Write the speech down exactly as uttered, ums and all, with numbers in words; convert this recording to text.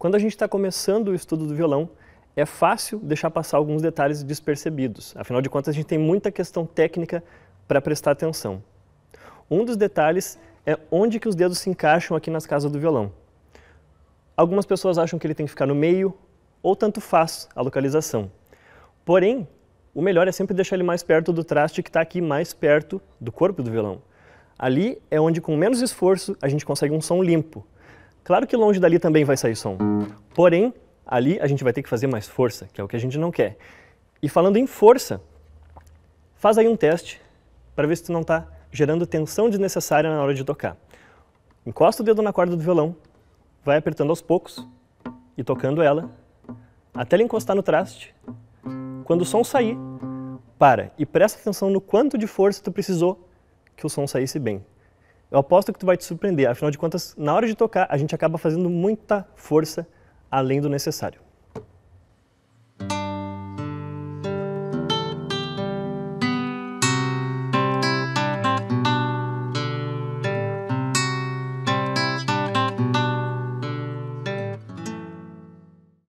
Quando a gente está começando o estudo do violão, é fácil deixar passar alguns detalhes despercebidos. Afinal de contas, a gente tem muita questão técnica para prestar atenção. Um dos detalhes é onde que os dedos se encaixam aqui nas casas do violão. Algumas pessoas acham que ele tem que ficar no meio, ou tanto faz a localização. Porém, o melhor é sempre deixar ele mais perto do traste que está aqui mais perto do corpo do violão. Ali é onde, com menos esforço, a gente consegue um som limpo. Claro que longe dali também vai sair som. Porém, ali a gente vai ter que fazer mais força, que é o que a gente não quer. E falando em força, faz aí um teste para ver se tu não está gerando tensão desnecessária na hora de tocar. Encosta o dedo na corda do violão, vai apertando aos poucos e tocando ela, até ele encostar no traste. Quando o som sair, para e presta atenção no quanto de força tu precisou que o som saísse bem. Eu aposto que tu vai te surpreender, afinal de contas, na hora de tocar, a gente acaba fazendo muita força além do necessário.